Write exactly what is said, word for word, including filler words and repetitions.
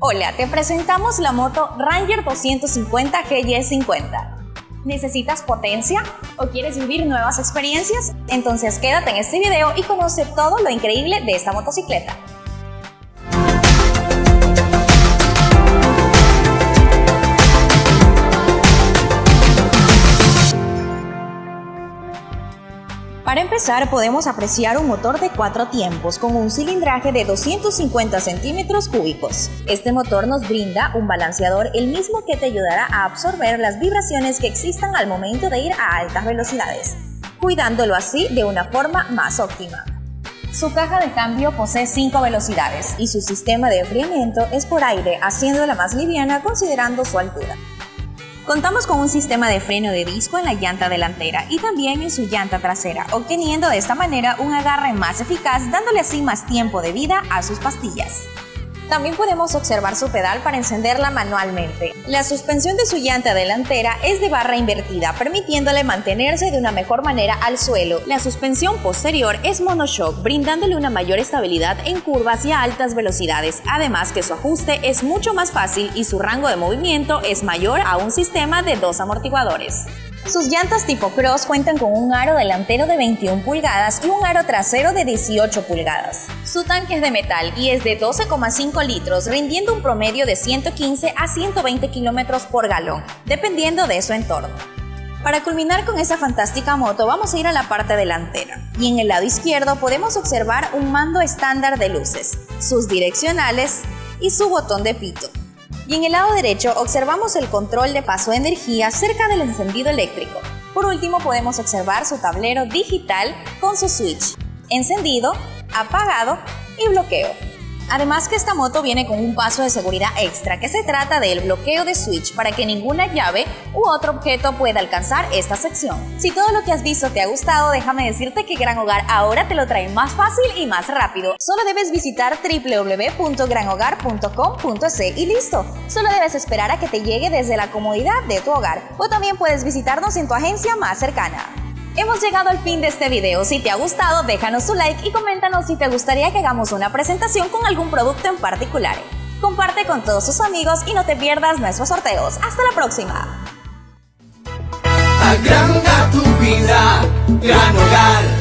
Hola, te presentamos la moto Ranger doscientos cincuenta G Y cincuenta. ¿Necesitas potencia o quieres vivir nuevas experiencias? Entonces quédate en este video y conoce todo lo increíble de esta motocicleta. Para empezar, podemos apreciar un motor de cuatro tiempos con un cilindraje de doscientos cincuenta centímetros cúbicos. Este motor nos brinda un balanceador, el mismo que te ayudará a absorber las vibraciones que existan al momento de ir a altas velocidades, cuidándolo así de una forma más óptima. Su caja de cambio posee cinco velocidades y su sistema de enfriamiento es por aire, haciéndola más liviana considerando su altura. Contamos con un sistema de freno de disco en la llanta delantera y también en su llanta trasera, obteniendo de esta manera un agarre más eficaz, dándole así más tiempo de vida a sus pastillas. También podemos observar su pedal para encenderla manualmente. La suspensión de su llanta delantera es de barra invertida, permitiéndole mantenerse de una mejor manera al suelo. La suspensión posterior es monoshock, brindándole una mayor estabilidad en curvas y a altas velocidades, además que su ajuste es mucho más fácil y su rango de movimiento es mayor a un sistema de dos amortiguadores. Sus llantas tipo cross cuentan con un aro delantero de veintiuna pulgadas y un aro trasero de dieciocho pulgadas. Su tanque es de metal y es de doce coma cinco litros, rindiendo un promedio de ciento quince a ciento veinte kilómetros por galón, dependiendo de su entorno. Para culminar con esta fantástica moto, vamos a ir a la parte delantera. Y en el lado izquierdo podemos observar un mando estándar de luces, sus direccionales y su botón de pito. Y en el lado derecho observamos el control de paso de energía cerca del encendido eléctrico. Por último podemos observar su tablero digital con su switch, encendido, apagado y bloqueo. Además que esta moto viene con un paso de seguridad extra, que se trata del bloqueo de switch para que ninguna llave u otro objeto pueda alcanzar esta sección. Si todo lo que has visto te ha gustado, déjame decirte que Gran Hogar ahora te lo trae más fácil y más rápido. Solo debes visitar w w w punto gran hogar punto com punto es y listo. Solo debes esperar a que te llegue desde la comodidad de tu hogar, o también puedes visitarnos en tu agencia más cercana. Hemos llegado al fin de este video. Si te ha gustado, déjanos tu like y coméntanos si te gustaría que hagamos una presentación con algún producto en particular. Comparte con todos tus amigos y no te pierdas nuestros sorteos. ¡Hasta la próxima! Agranda tu vida, Gran Hogar.